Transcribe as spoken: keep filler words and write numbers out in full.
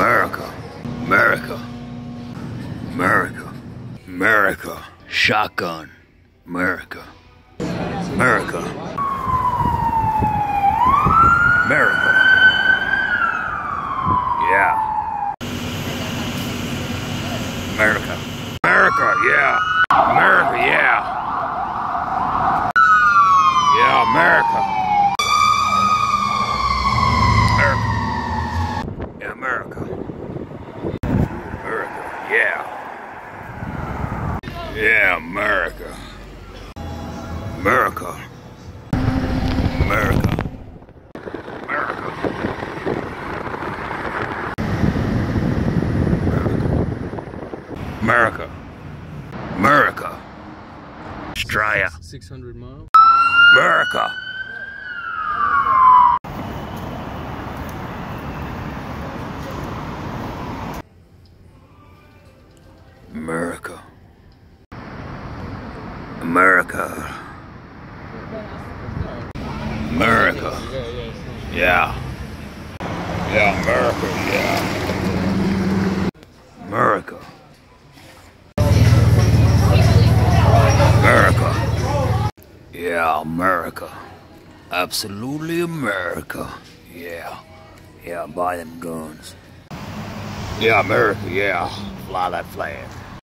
America, America, America, America, shotgun, America, America, America, yeah, America, America, yeah, America, yeah, yeah, America. Yeah, America. America, yeah. Yeah, America. America. America. America. America. America. Australia. six hundred miles. America. America. America. America. Yeah. Yeah, America, yeah. America. America. Yeah, America. Absolutely America. Yeah. Yeah, buy them guns. Yeah, America, yeah. Fly that flag.